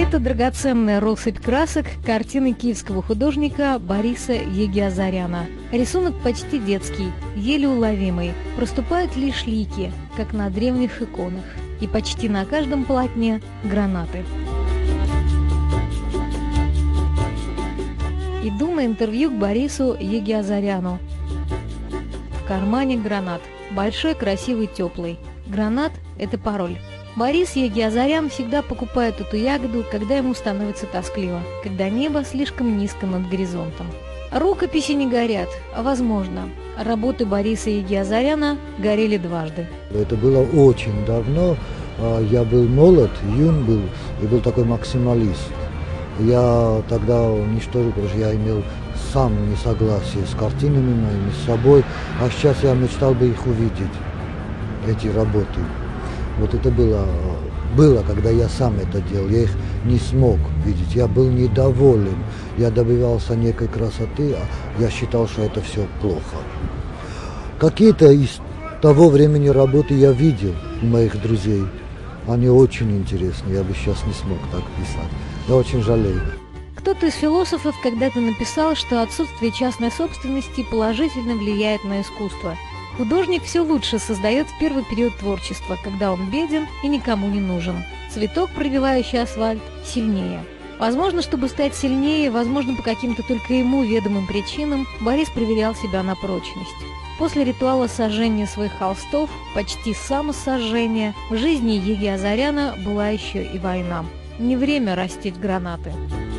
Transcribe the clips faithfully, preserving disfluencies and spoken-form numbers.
Это драгоценная россыпь красок картины киевского художника Бориса Егиазаряна. Рисунок почти детский, еле уловимый, проступают лишь лики, как на древних иконах, и почти на каждом полотне гранаты. Иду на интервью к Борису Егиазаряну. В кармане гранат, большой, красивый, теплый. Гранат – это пароль. Борис Егиазарян всегда покупает эту ягоду, когда ему становится тоскливо, когда небо слишком низко над горизонтом. Рукописи не горят, а возможно, работы Бориса Егиазаряна горели дважды. Это было очень давно, я был молод, юн был, и был такой максималист. Я тогда уничтожил, потому что я имел сам несогласие с картинами моими, с собой, а сейчас я мечтал бы их увидеть, эти работы. Вот это было, было, когда я сам это делал, я их не смог видеть, я был недоволен, я добивался некой красоты, а я считал, что это все плохо. Какие-то из того времени работы я видел у моих друзей, они очень интересны, я бы сейчас не смог так писать, я очень жалею. Кто-то из философов когда-то написал, что отсутствие частной собственности положительно влияет на искусство. Художник все лучше создает в первый период творчества, когда он беден и никому не нужен. Цветок, пробивающий асфальт, сильнее. Возможно, чтобы стать сильнее, возможно, по каким-то только ему ведомым причинам, Борис проверял себя на прочность. После ритуала сожжения своих холстов, почти самосожжения, в жизни Егиазаряна была еще и война. Не время растить гранаты.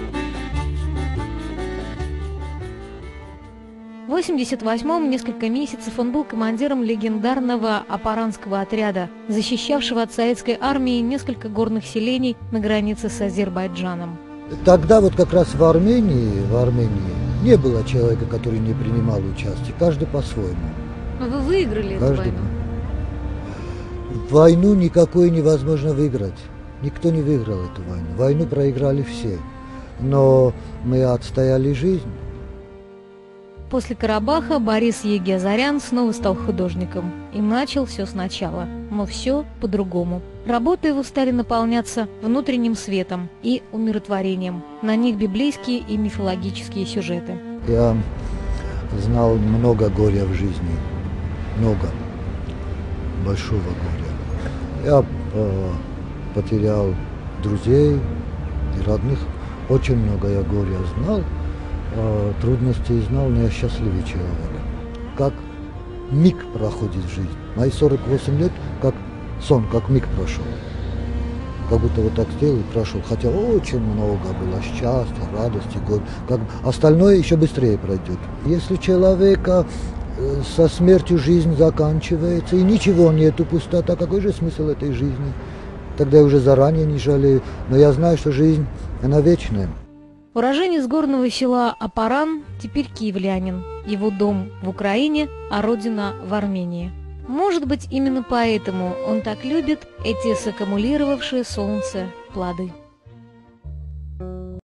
В восемьдесят восьмом несколько месяцев он был командиром легендарного апаранского отряда, защищавшего от советской армии несколько горных селений на границе с Азербайджаном. Тогда вот как раз в Армении, в Армении не было человека, который не принимал участие, каждый по-своему. Но вы выиграли эту Каждый... войну? Войну никакой невозможно выиграть. Никто не выиграл эту войну. Войну проиграли все. Но мы отстояли жизнь. После Карабаха Борис Егиазарян снова стал художником и начал все сначала, но все по-другому. Работы его стали наполняться внутренним светом и умиротворением. На них библейские и мифологические сюжеты. Я знал много горя в жизни, много, большого горя. Я э, потерял друзей и родных, очень много я горя знал. Трудностей знал, но я счастливый человек. Как миг проходит жизнь. Мои сорок восемь лет, как сон, как миг прошел. Как будто вот так сделал и прошел. Хотя очень много было счастья, радости, горя. Как... Остальное еще быстрее пройдет. Если человека со смертью жизнь заканчивается, и ничего нету, пустота, какой же смысл этой жизни? Тогда я уже заранее не жалею. Но я знаю, что жизнь, она вечная. Уроженец горного села Апаран, теперь киевлянин. Его дом в Украине, а родина в Армении. Может быть, именно поэтому он так любит эти саккумулировавшие солнце плоды.